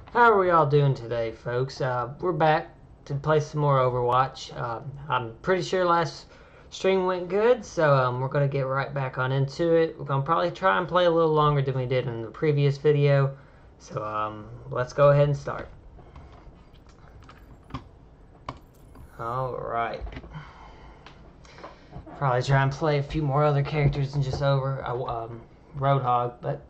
How are we all doing today, folks? We're back to play some more Overwatch. I'm pretty sure last stream went good, so we're going to get right back on into it. We're going to probably try and play a little longer than we did in the previous video. So let's go ahead and start. Alright. Probably try and play a few more other characters than just Roadhog, but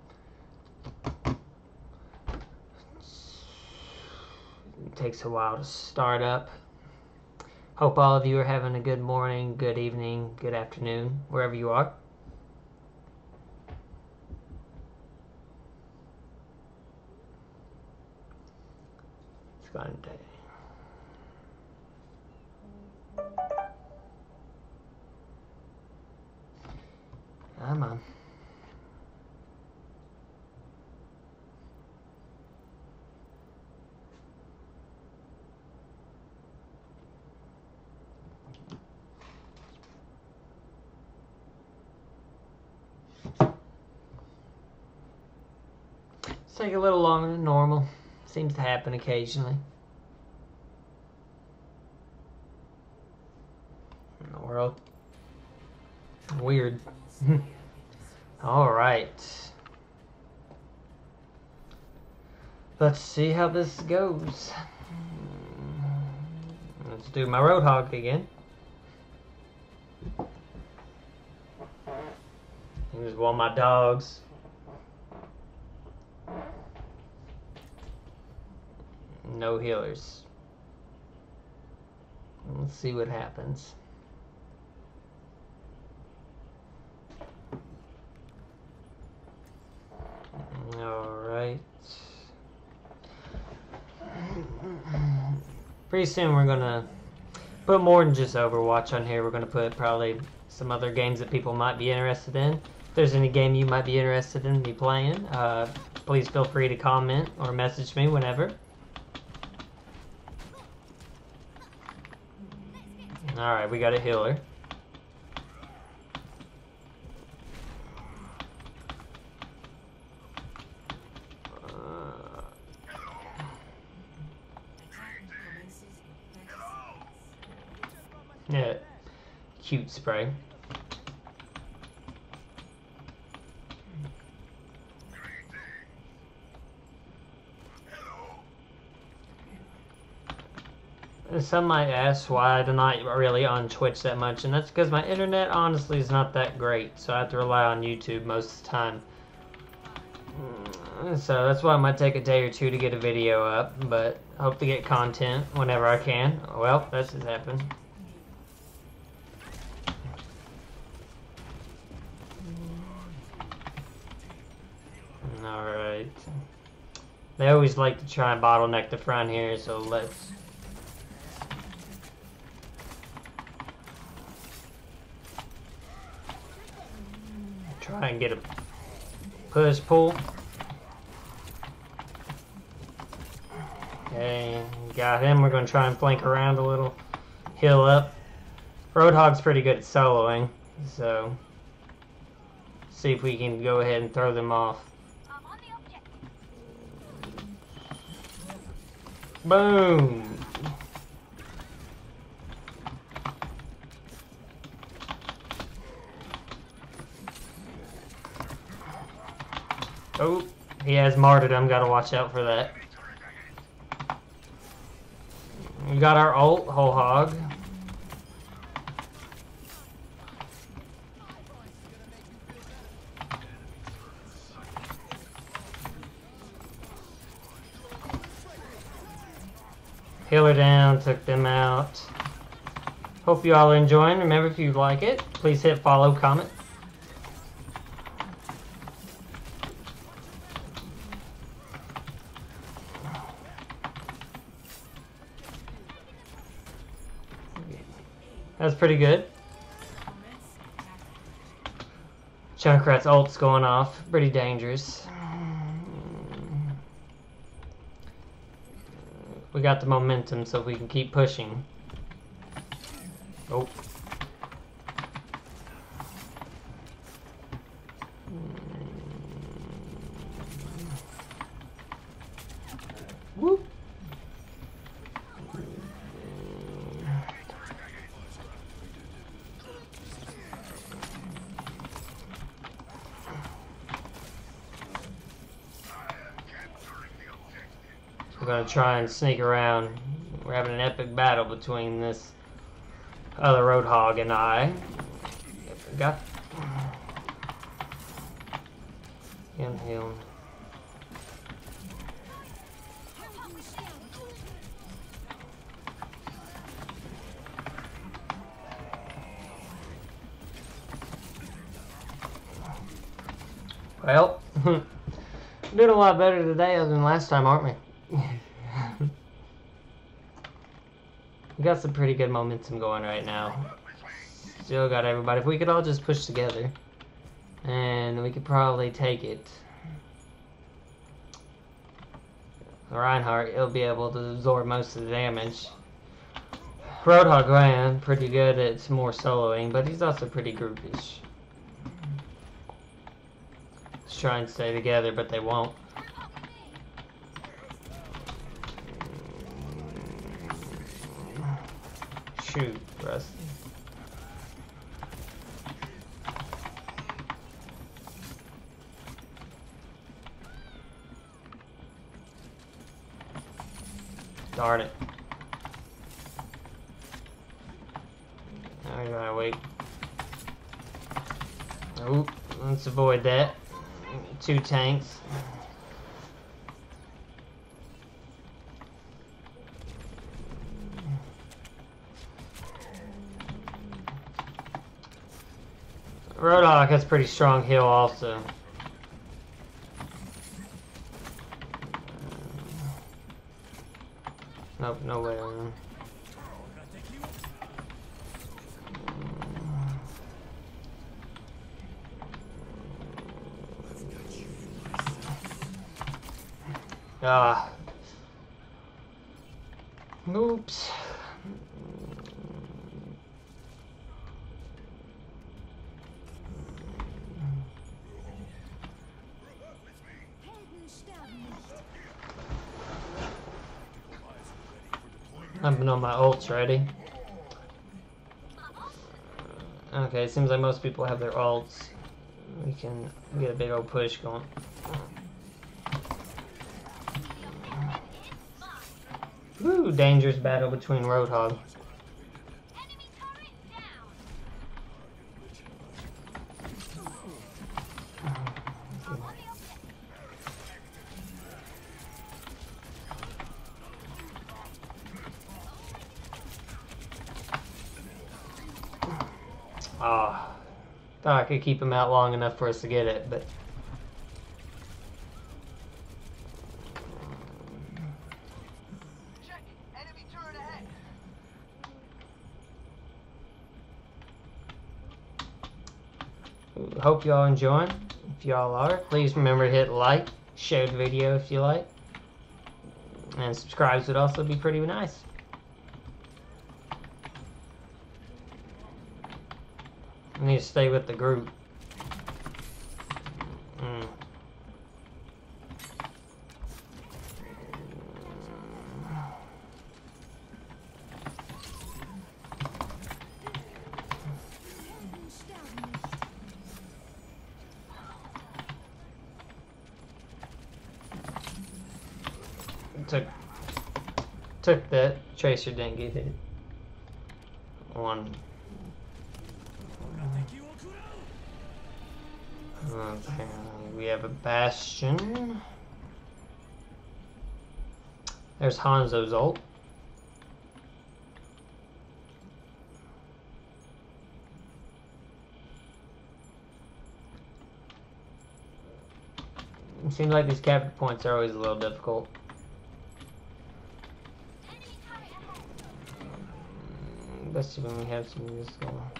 it takes a while to start up. Hope all of you are having a good morning, good evening, good afternoon, wherever you are. It's going to take. Come on. Take a little longer than normal. Seems to happen occasionally. In the world. Weird. Alright. Let's see how this goes. Let's do my Roadhog again. Here's one of my dogs. No healers. Let's see what happens. Alright. Pretty soon we're gonna put more than just Overwatch on here. We're gonna put probably some other games that people might be interested in. If there's any game you might be interested in me playing, please feel free to comment or message me whenever. Alright, we got a healer. Yeah, cute spray. Some might ask why I'm not really on Twitch that much, and that's because my internet honestly is not that great, so I have to rely on YouTube most of the time. So that's why it might take a day or two to get a video up, but I hope to get content whenever I can. Well, that's just happened. Alright. They always like to try and bottleneck the front here, so let's... try and get a push pull. Okay, got him. We're going to try and flank around a little. Heal up. Roadhog's pretty good at soloing, so see if we can go ahead and throw them off. Boom! Oh, he has martyrdom. Gotta watch out for that. We got our ult, whole hog. Healer down, took them out. Hope you all are enjoying. Remember, if you like it, please hit follow, comment. That's pretty good. Junkrat's ult's going off. Pretty dangerous. We got the momentum, so we can keep pushing. Oh. gonna try and sneak around. We're having an epic battle between this other Roadhog and I. Got him. Well, we're doing a lot better today than last time, aren't we? We got some pretty good momentum going right now. Still got everybody. If we could all just push together, and we could probably take it. Reinhardt, he'll be able to absorb most of the damage. Roadhog ran pretty good at more soloing, but he's also pretty groupish. Let's try and stay together, but they won't. Shoot, Rusty. Darn it. Now we gotta wait. Oop, let's avoid that. 2 tanks. Roadhog has pretty strong heal also. Nope, no way. Ah. Oops. I've been on my ults ready. Okay, it seems like most people have their ults. We can get a big old push going. Woo, dangerous battle between Roadhog. Ah, thought I could keep him out long enough for us to get it, but Enemy turret ahead. hope y'all enjoying. If y'all are, please remember to hit like, share the video if you like, and subscribe would also be pretty nice. I need to stay with the group. Took that. Tracer didn't get it. One. Okay, we have a Bastion. There's Hanzo's ult. It seems like these capture points are always a little difficult. Especially when we have some of this going on.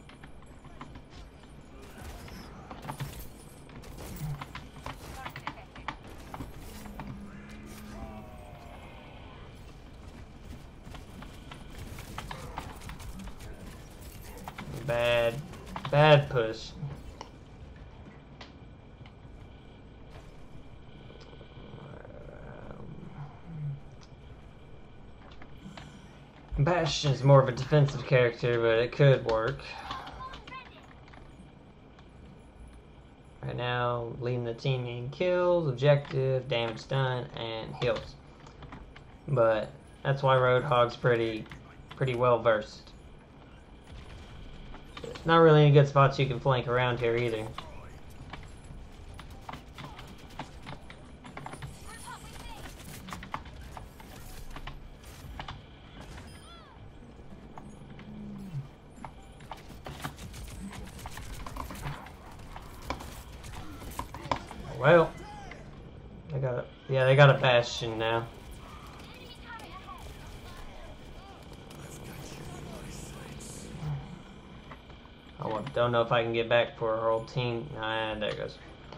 Bad push. Bastion's more of a defensive character, but it could work. Right now, leading the team in kills, objective, damage done, and heals. but that's why Roadhog's pretty well versed. Not really any good spots you can flank around here either. Well, they got a bastion now. Oh, don't know if I can get back for our whole team. Nah, there it goes.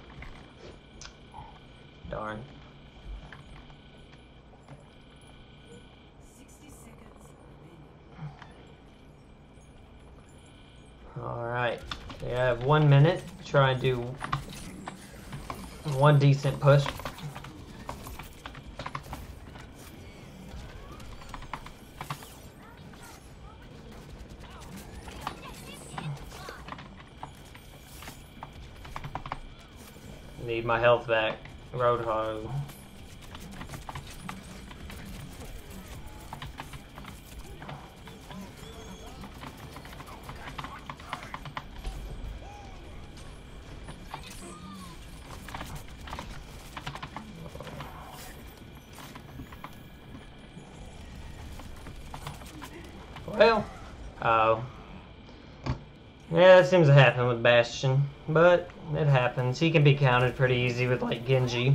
Darn. 60 seconds. Alright. We have 1 minute to try and do one decent push. Need my health back. Roadhog. Well, yeah, that seems to happen with Bastion, but it happens. He can be counted pretty easy with, like, Genji.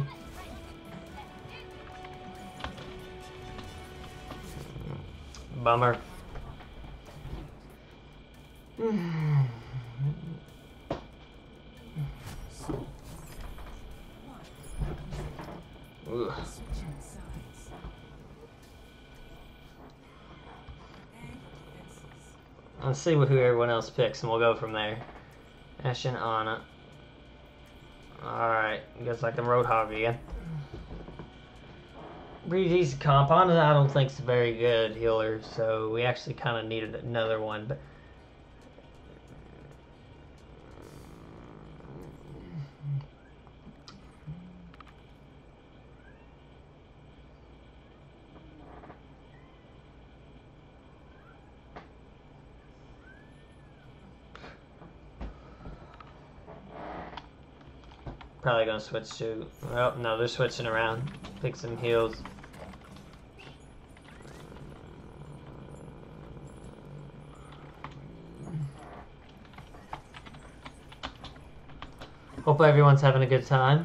Bummer. Ugh. Let's see who everyone else picks, and we'll go from there. Ashen, Ana. Alright, guess I can Roadhog again. Pretty decent comp. Ana, I don't think is a very good healer, so we actually kind of needed another one. But probably gonna switch to. Oh no, they're switching around. Pick some heals. Hope everyone's having a good time.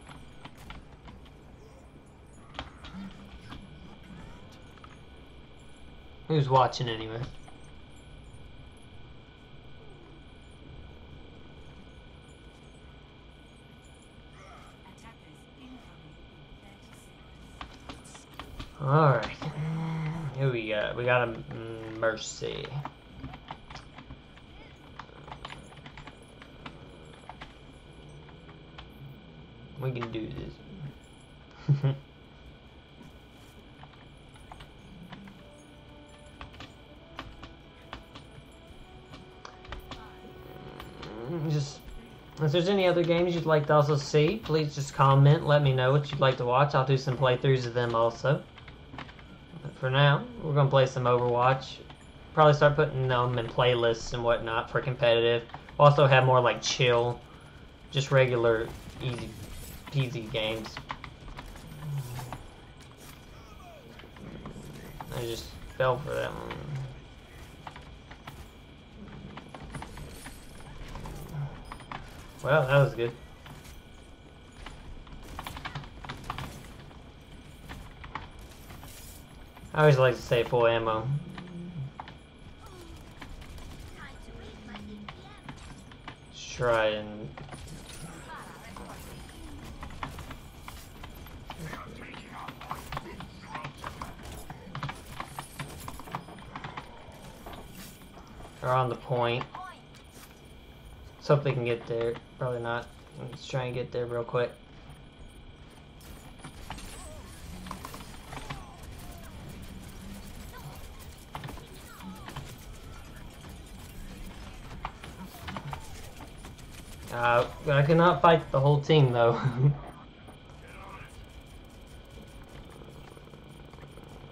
Who's watching anyway? Alright. Who we got? We got a Mercy. We can do this. Just, if there's any other games you'd like to also see, please just comment. Let me know what you'd like to watch. I'll do some playthroughs of them also. But for now, we're going to play some Overwatch. Probably start putting them in playlists and whatnot for competitive. We'll also have more like chill, just regular, easy peasy games. I just fell for that one. Well, that was good. I always like to say full ammo. Let's try and... They're on the point. Let's hope they can get there. Probably not. Let's try and get there real quick. I cannot fight the whole team though.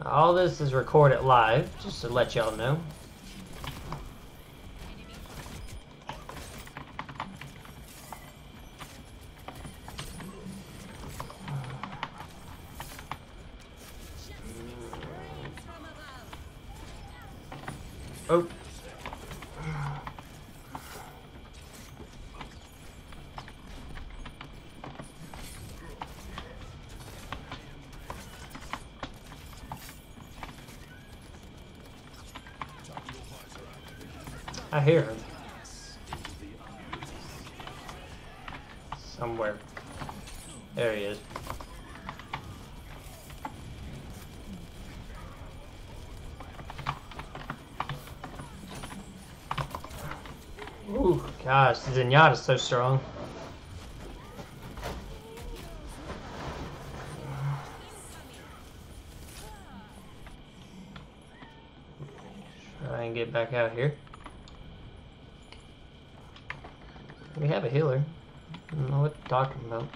All this is recorded live, just to let y'all know. Oh. I hear him. Somewhere. There he is. Ooh, gosh, Zenyatta's so strong. Try and get back out here. We have a healer. I don't know what you're talking about.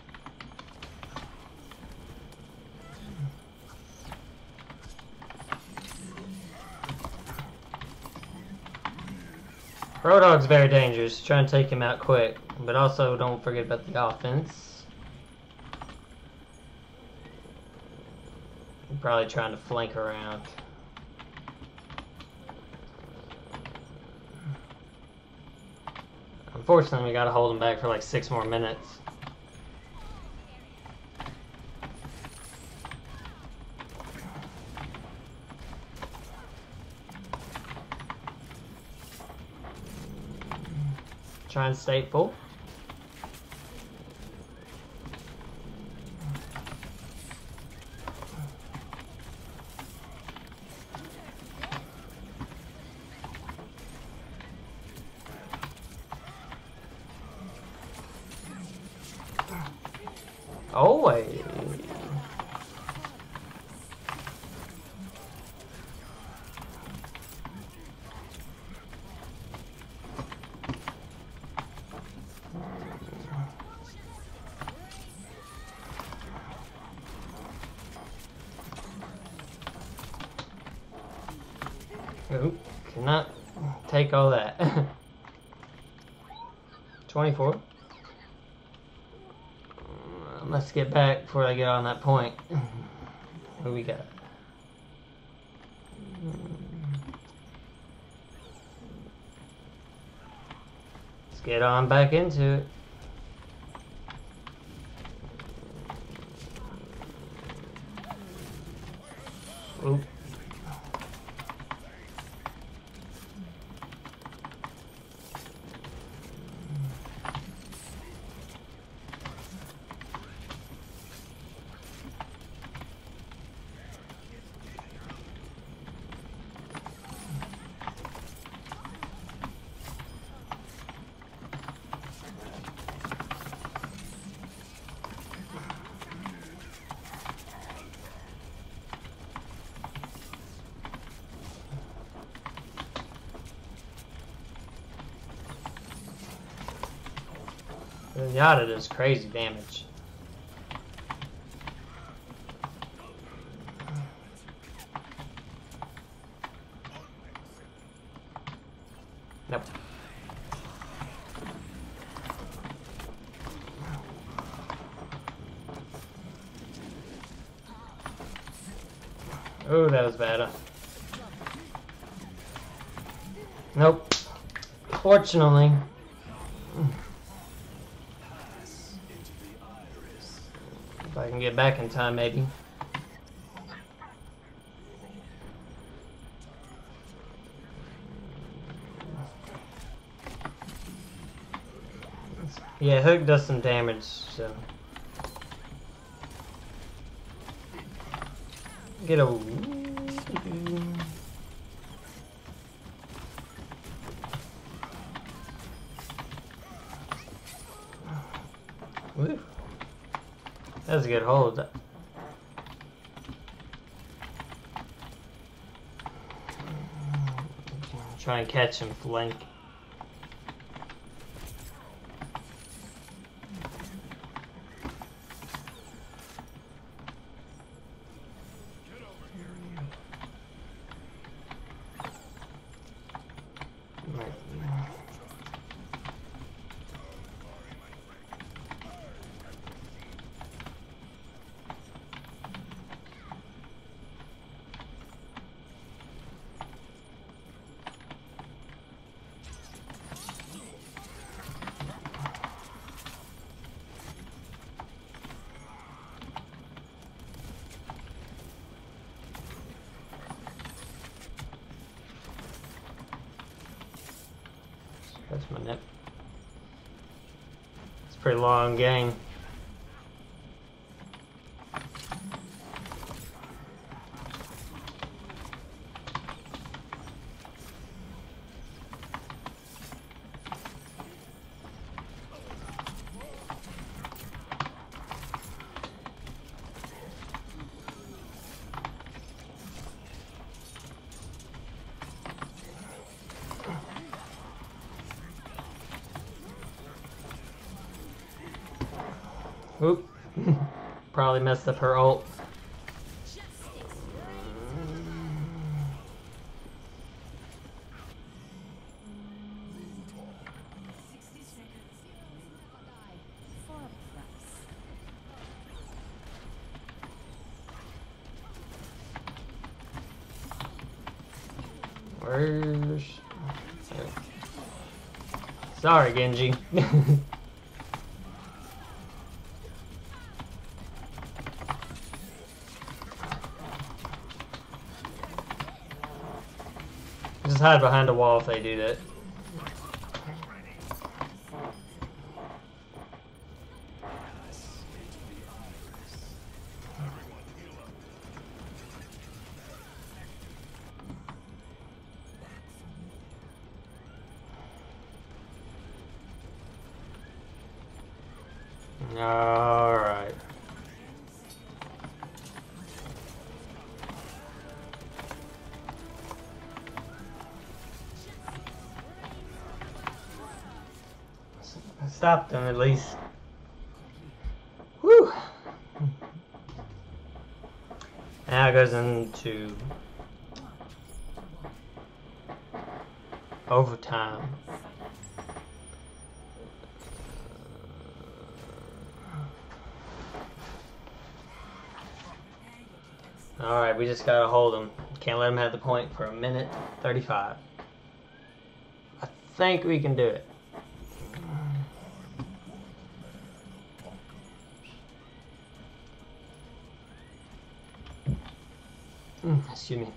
Road Dog's very dangerous. Try and take him out quick. But also don't forget about the offense. I'm probably trying to flank around. Unfortunately, we gotta hold him back for like 6 more minutes. Try and stay full. Always. Oop, cannot take all that. 24. Let's get back before I get on that point. What do we got? Let's get on back into it. Oop. Zenyatta does crazy damage. Nope. Oh, that was bad. Nope. Fortunately. If I can get back in time, maybe. Yeah, Hook does some damage, so. Get a. Woo. That was a good hold. Try and catch him flank. That's my nip. It's a pretty long game. Oop. Probably messed up her ult. Where's... Sorry, Genji. Just hide behind a wall if they do that. All right. I stopped them at least. Whew. Now it goes into overtime. Alright, we just gotta hold them. Can't let them have the point for a minute 35. I think we can do it. Excuse me.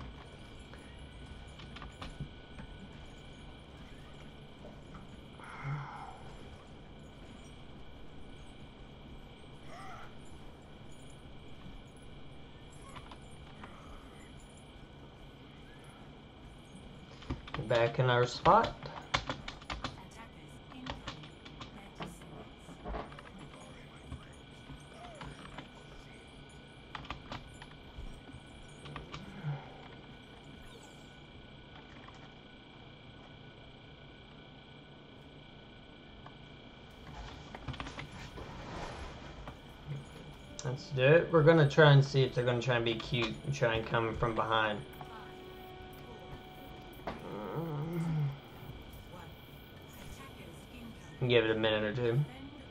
Back in our spot. Let's do it. We're gonna try and see if they're gonna try and be cute and try and come from behind. Give it a minute or two.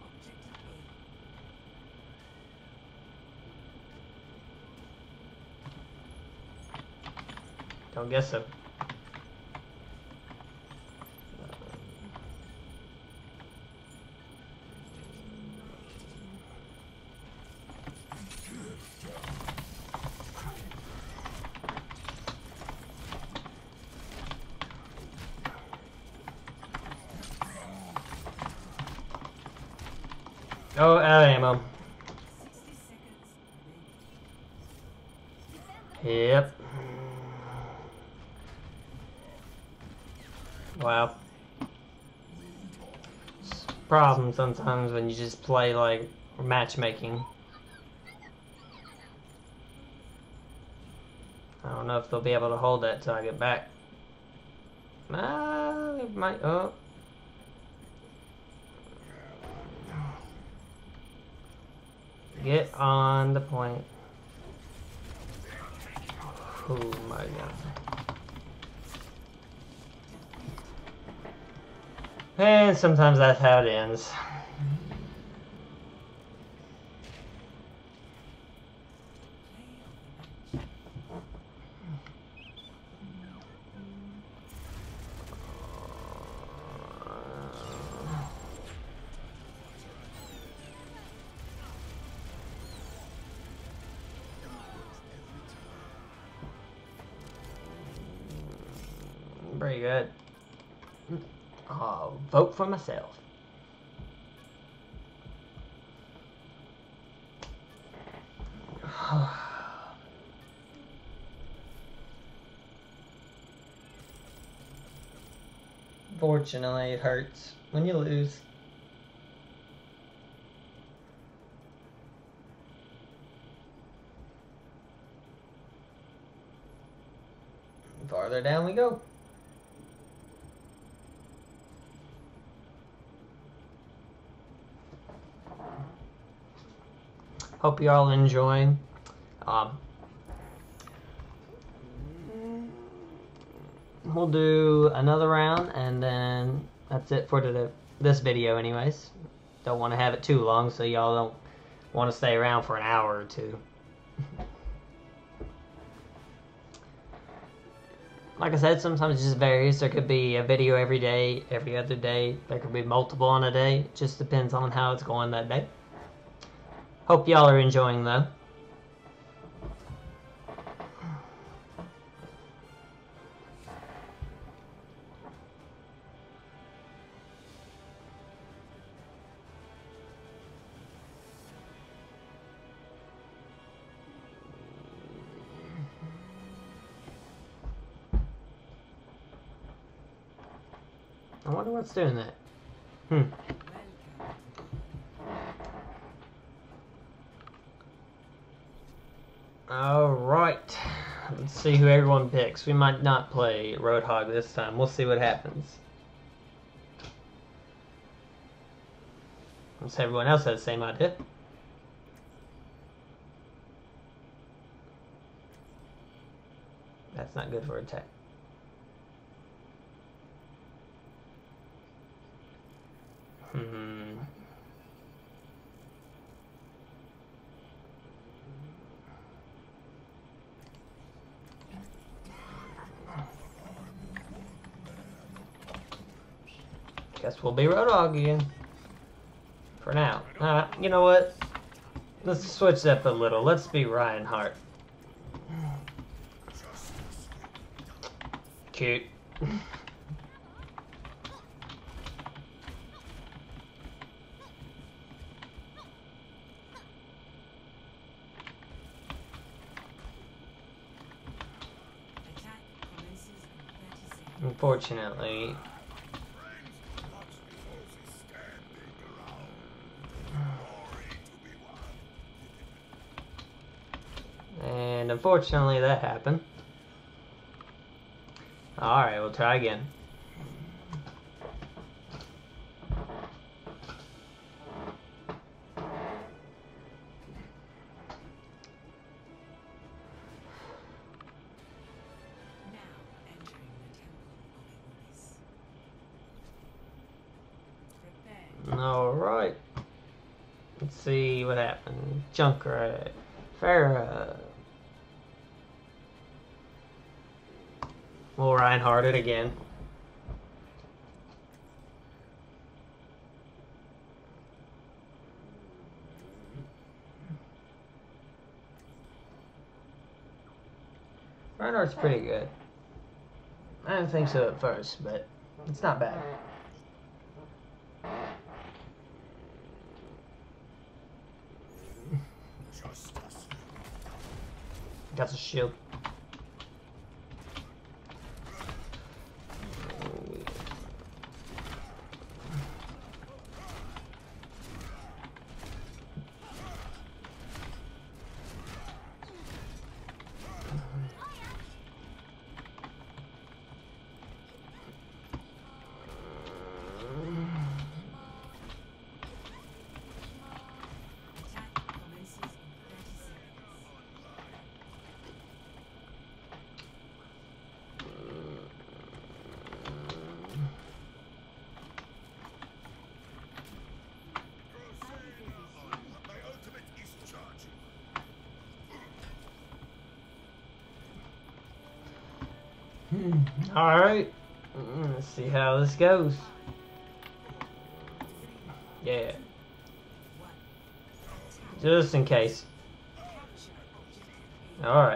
Don't guess so. Oh, out of ammo. Yep. Wow. It's a problem sometimes when you just play like matchmaking. I don't know if they'll be able to hold that till I get back. They might. Oh. Get on the point. Oh my god. And sometimes that's how it ends. Pretty good. I'll vote for myself. Fortunately, it hurts when you lose. Farther down we go. Hope you all enjoying. We'll do another round, and then that's it for this video anyways. Don't want to have it too long, so y'all don't want to stay around for an hour or two. Like I said, sometimes it just varies. There could be a video every day, every other day. There could be multiple on a day. It just depends on how it's going that day. Hope y'all are enjoying though. I wonder what's doing that. Alright. Let's see who everyone picks. We might not play Roadhog this time. We'll see what happens. Unless everyone else has the same idea. That's not good for attack. Guess we'll be Roadhog again. For now. You know what? Let's switch up a little. Let's be Reinhardt. Cute. Unfortunately. And unfortunately that happened. Alright, we'll try again. Alright. Let's see what happened. Junkrat. Farah. We'll Reinhardt it again. Reinhardt's pretty good. I didn't think so at first, but it's not bad. Got a shield. Alright, let's see how this goes. Yeah. Just in case. Alright.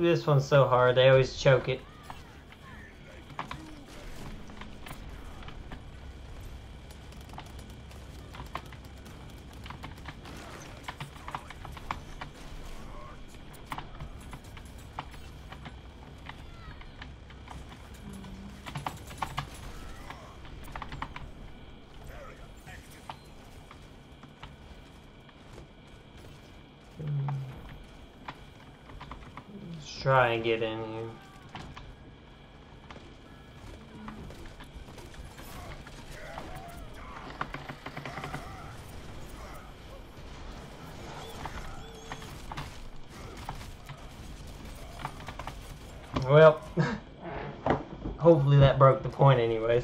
this one's so hard. They always choke it. Let's try and get in here. Well, hopefully that broke the point anyways.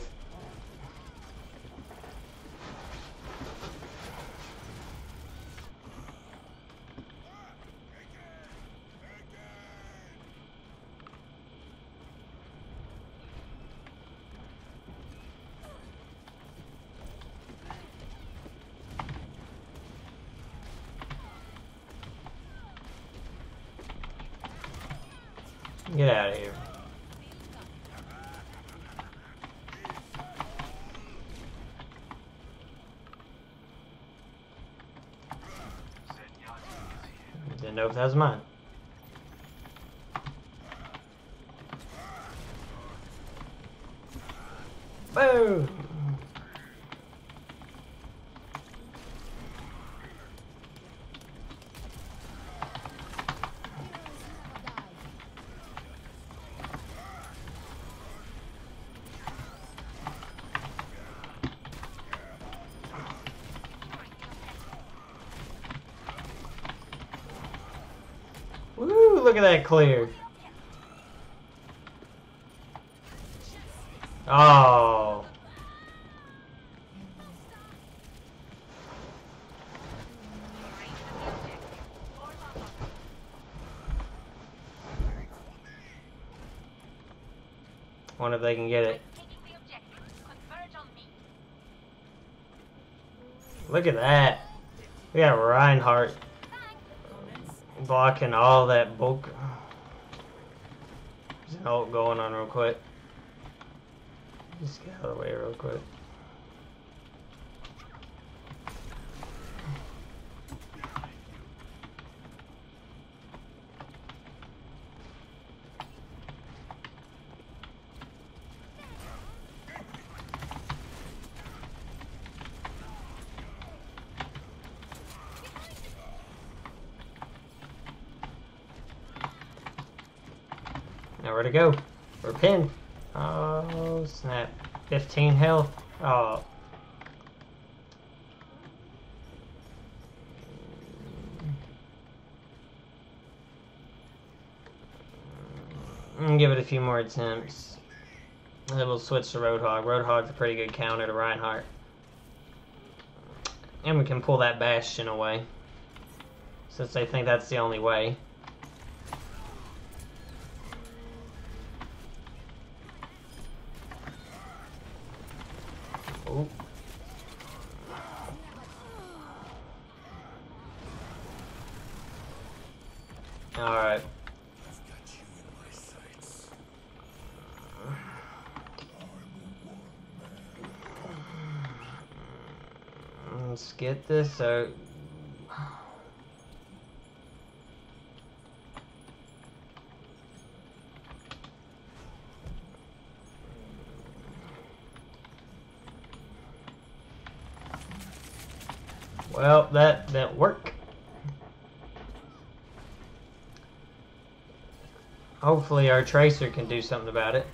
Get out of here. Didn't know if that was mine. Boom! Woo, look at that clear. Oh. Wonder if they can get it. Look at that. We got Reinhardt blocking all that bulk. There's an ult going on real quick. Just get out of the way real quick. Nowhere to go. We're pinned. Oh, snap. 15 health. Oh. Give it a few more attempts. And then we'll switch to Roadhog. Roadhog's a pretty good counter to Reinhardt. And we can pull that Bastion away, since they think that's the only way. Ooh. Alright. Let's get this out. Well, that didn't work. Hopefully our Tracer can do something about it.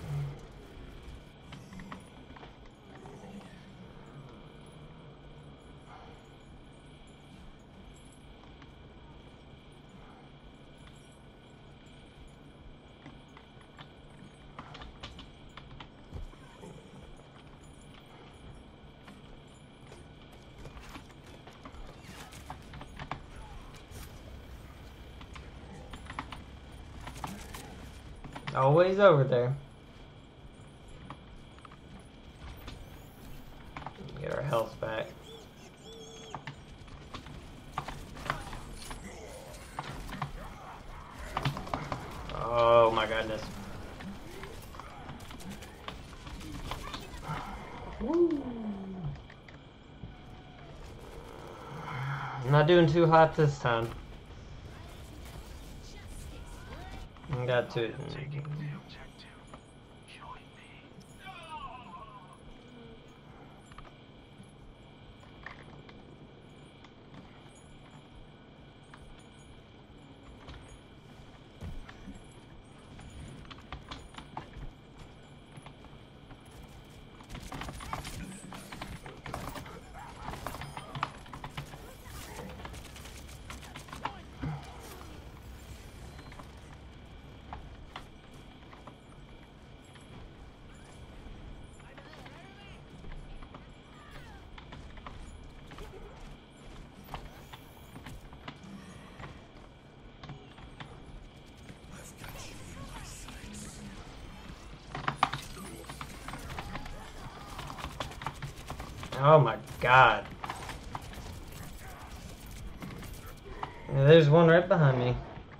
Always over there. Get our health back. Woo. I'm not doing too hot this time. I got to. Oh my god. Yeah, there's one right behind me.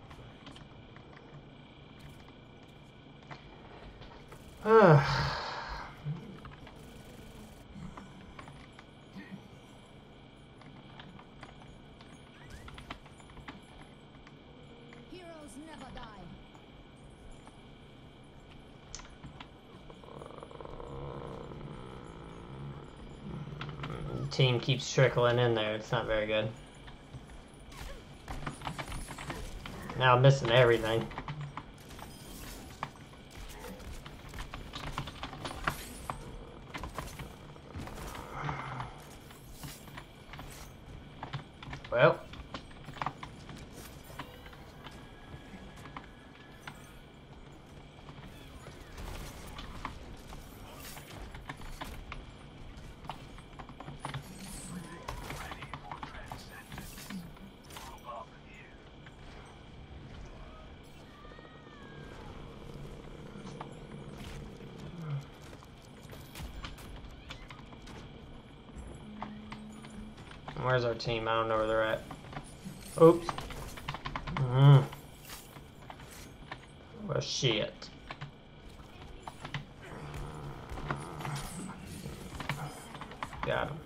Heroes never die. Team keeps trickling in there. It's not very good. Now I'm missing everything. Well. Where's our team? I don't know where they're at. Oops. Well, shit. Got him.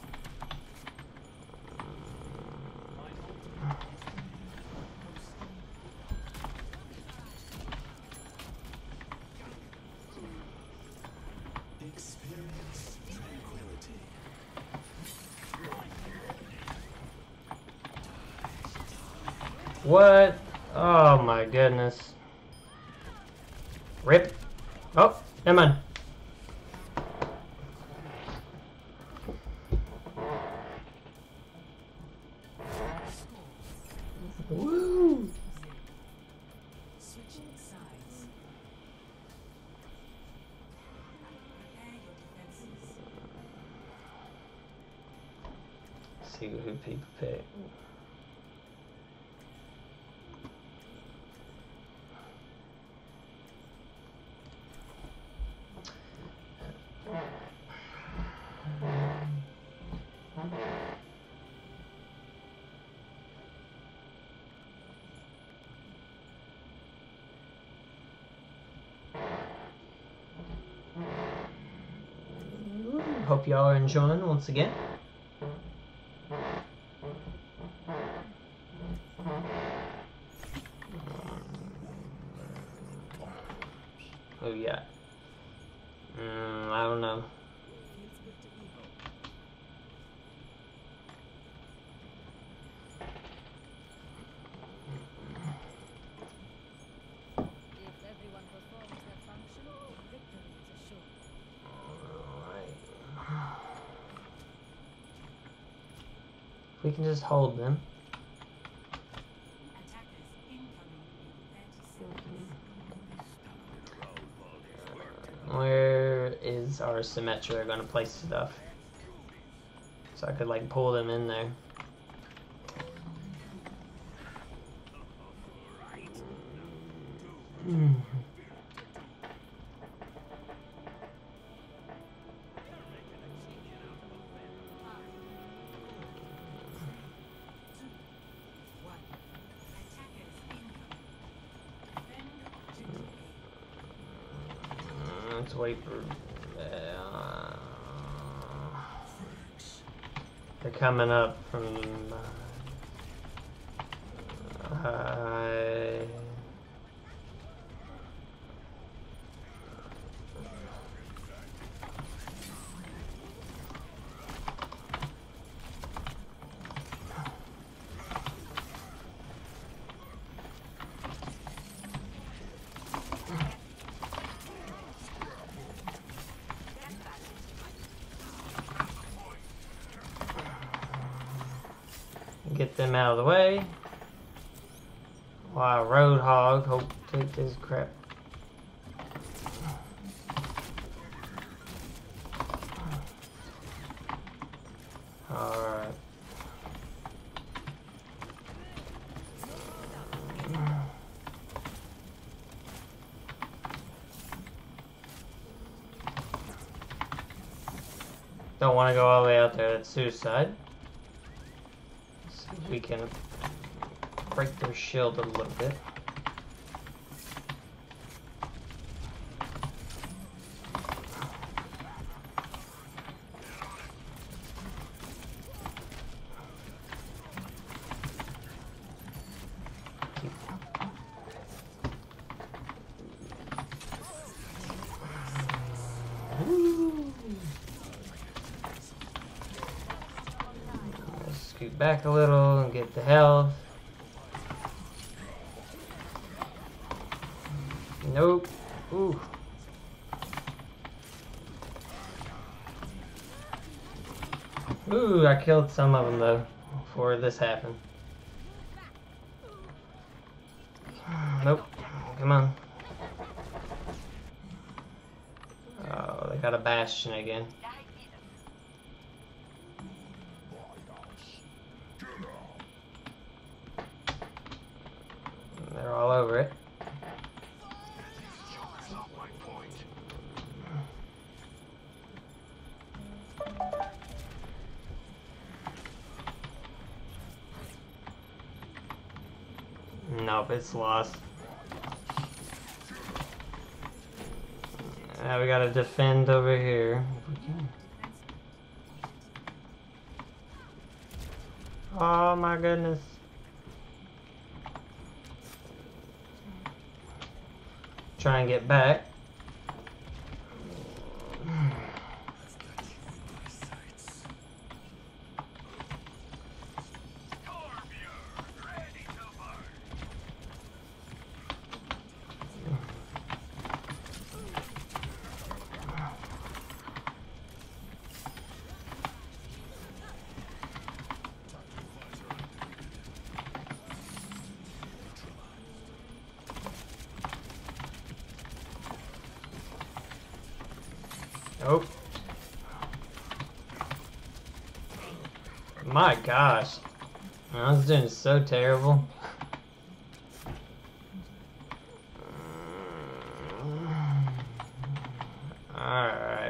Experience tranquility. What? Oh my goodness. Rip. Oh, never mind. Woo! Switching sides. Prepare your defenses. See who people pick. Hope y'all are enjoying once again. Oh yeah. I don't know. If everyone performs their function, victory is assured. We can just hold them. Attackers incoming in 30 seconds. Where is our Symmetra gonna place stuff? So I could like pull them in there. Let's wait for. They're coming up from. Get them out of the way. Wow, Roadhog, hope take this crap. Alright. Don't want to go all the way out there, that's suicide. See if we can break their shield a little bit. Scoot back a little and get the health. Nope. Ooh. Ooh, I killed some of them though before this happened. Nope. Come on. Oh, they got a bastion again. They're all over it. Nope, it's lost. Now we gotta defend over here. If we can. Oh my goodness. Try and get back. Oh. My gosh. I was doing so terrible. Alright.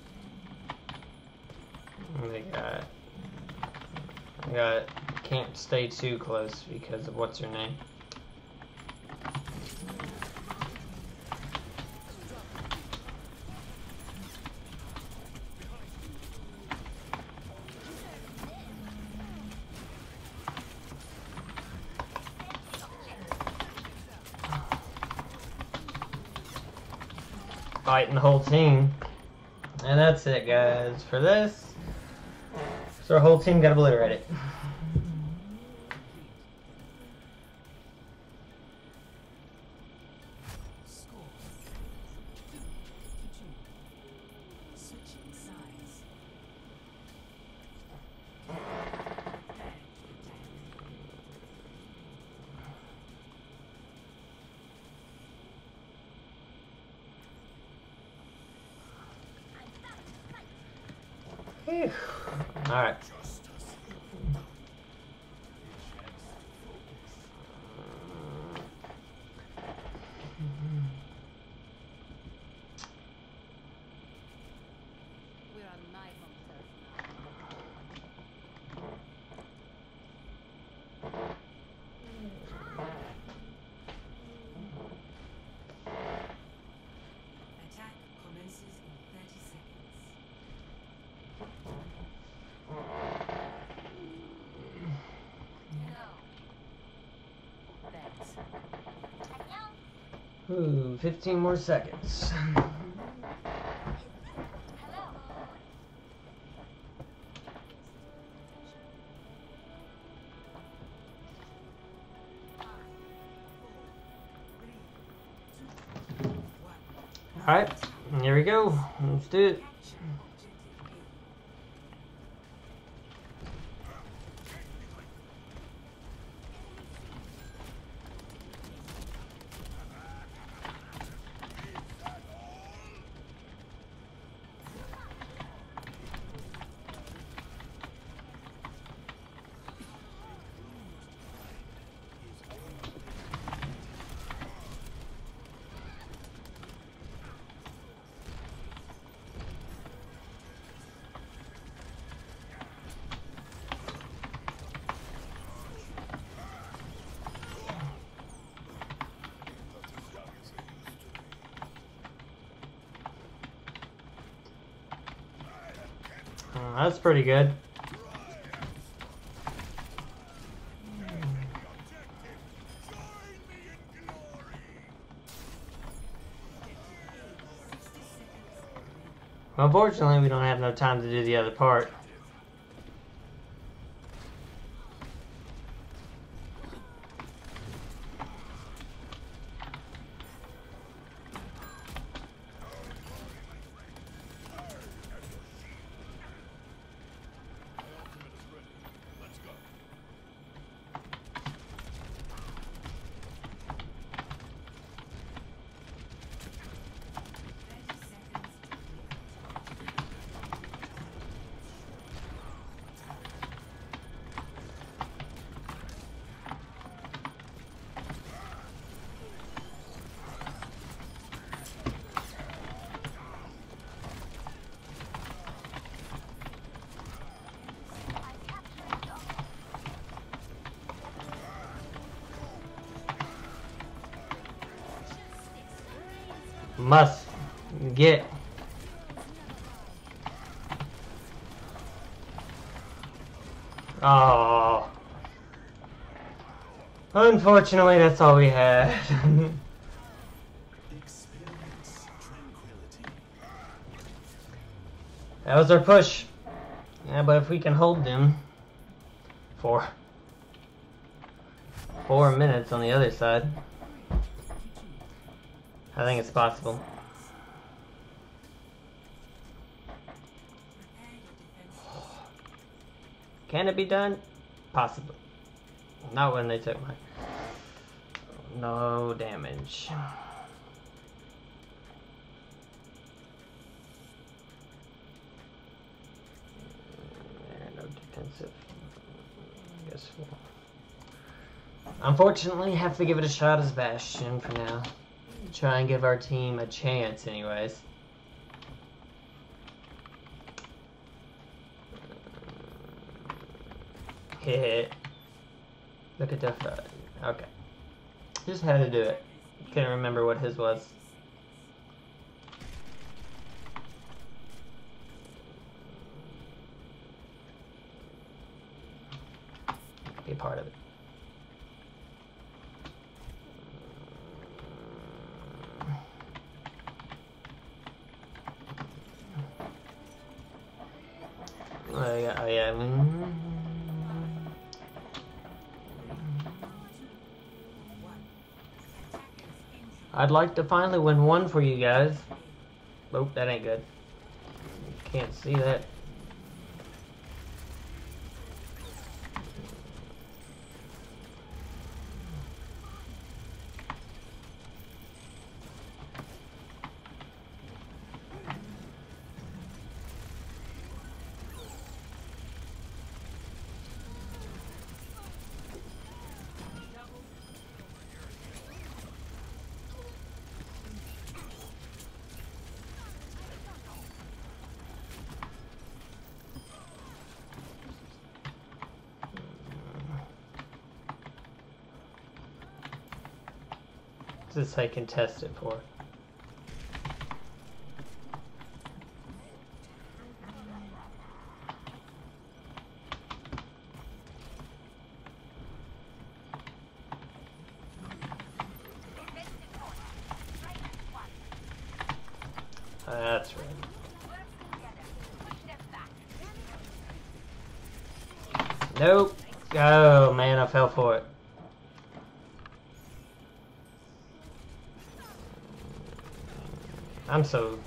We got can't stay too close because of what's her name. Fighting the whole team. And that's it, guys, for this. So our whole team got obliterated. Alright. We're on my home turf Attack commences in 30 seconds. Ooh, 15 more seconds. Alright, here we go. Let's do it. That's pretty good. Unfortunately, we don't have no time to do the other part. Must get. Oh. Unfortunately, that's all we had. Experience tranquility. That was our push. Yeah, but if we can hold them for 4 minutes on the other side, I think it's possible. Can it be done? Possibly. Not when they took my... No damage. No defensive. I guess we'll... Unfortunately, have to give it a shot as Bastion for now. Try and give our team a chance anyways. Hit. Look at that. Okay. Just had to do it. Couldn't remember what his was. Be a part of it. Oh yeah. I'd like to finally win one for you guys. Oh, that ain't good. Can't see that. What's this say contested for? Nope. Oh man, I fell for it. I'm so...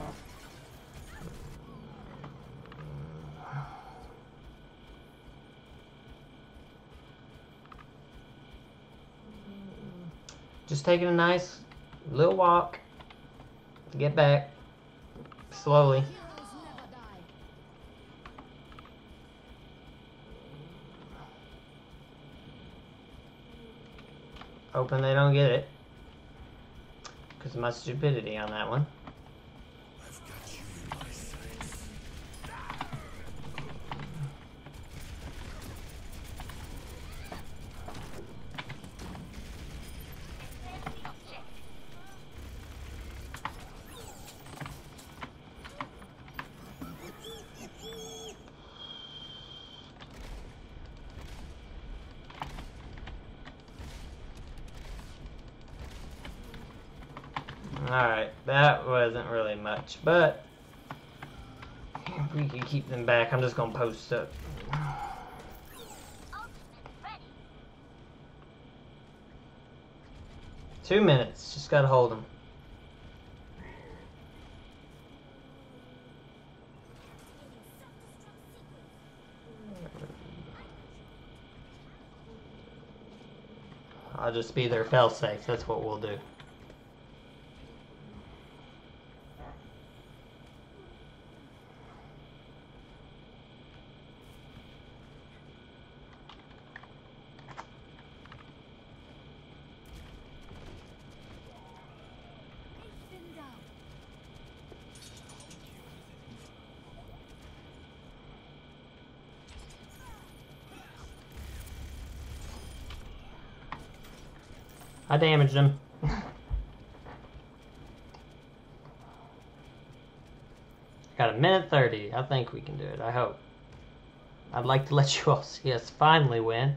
Just taking a nice little walk to get back slowly. Heroes never die. Hoping they don't get it. Because of my stupidity on that one. I've got you in my sights. Alright, that wasn't really much, but if we can keep them back, I'm just gonna post up. 2 minutes, just gotta hold them. I'll just be their fail-safe, that's what we'll do. Ich bin da. I damaged him. Got 1:30. I think we can do it. I hope. I'd like to let you all see us finally win.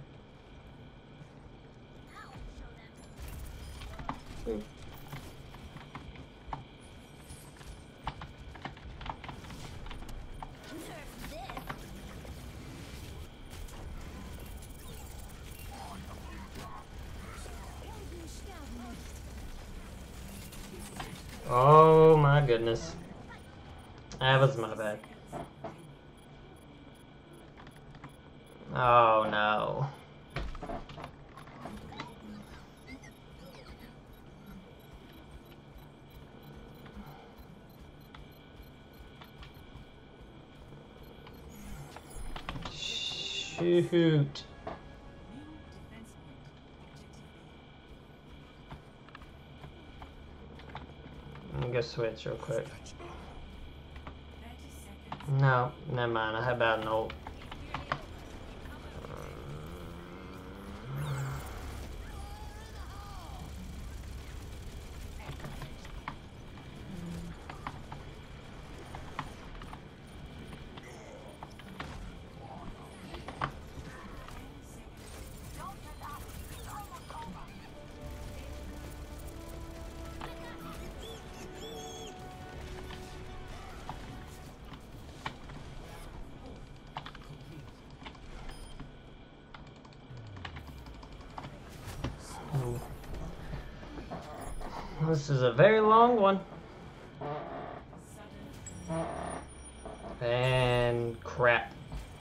Helden sterben nicht. Oh my goodness. That was my bad. Oh no. Shoot. Let me go switch real quick. No, never mind. I have about an ult. This is a very long one. And crap.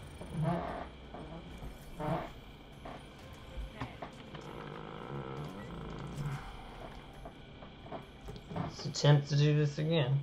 Let's attempt to do this again.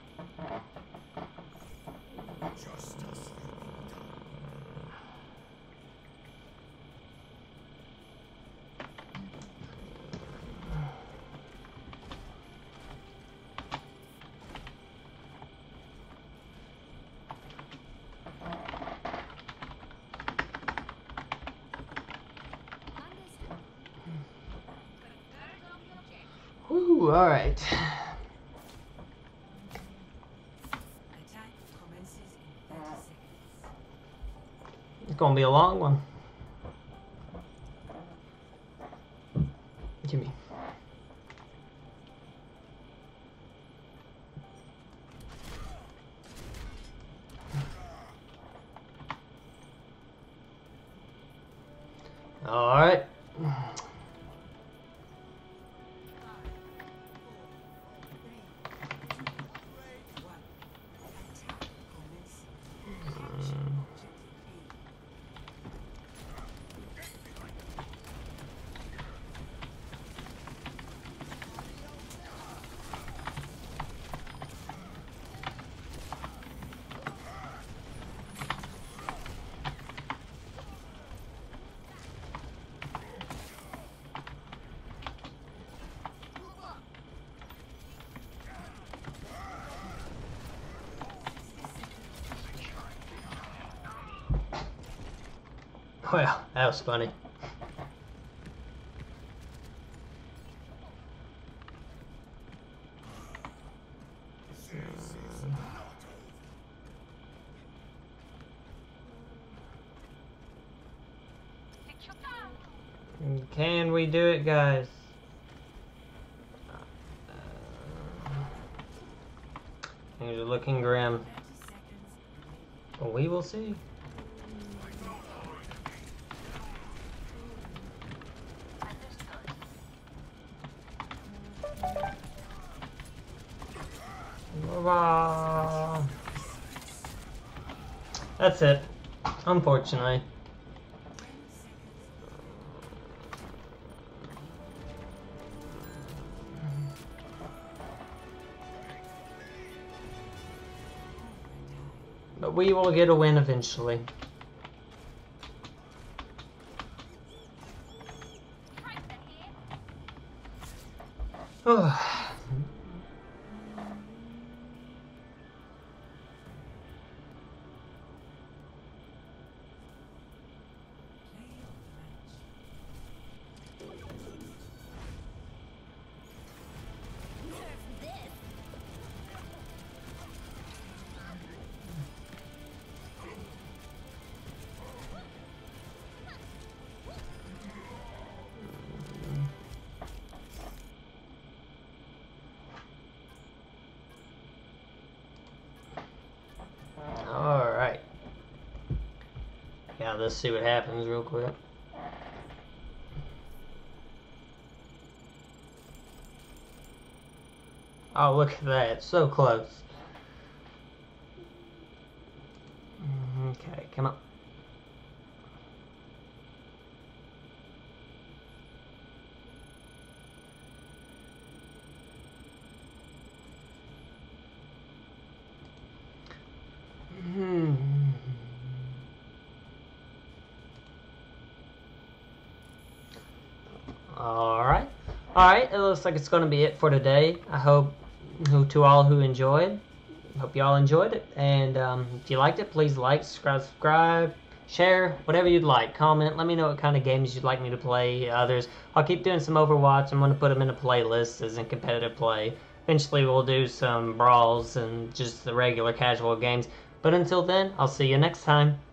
Woo, alright. It's gonna be a long one. Gimme. Alright. Well, that was funny. Can we do it, guys? Things are looking grim. But we will see. That's it, unfortunately. But we will get a win eventually. Oh. Alright. Yeah, let's see what happens real quick. Oh, look at that. So close. Okay, come on. Alright, it looks like it's going to be it for today. I hope to all who enjoyed. Hope you all enjoyed it. And if you liked it, please like, subscribe, share, whatever you'd like. Comment, let me know what kind of games you'd like me to play. Others, I'll keep doing some Overwatch. I'm going to put them in a playlist as in competitive play. Eventually we'll do some brawls and just the regular casual games. But until then, I'll see you next time.